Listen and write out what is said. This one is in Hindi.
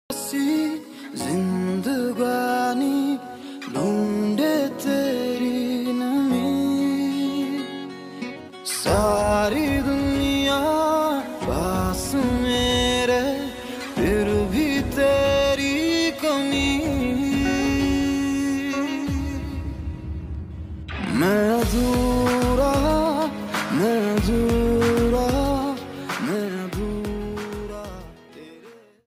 सी जिंदगानी ढूंढे तेरी नमी, सारी दुनिया पास मेरे फिर भी तेरी कमी।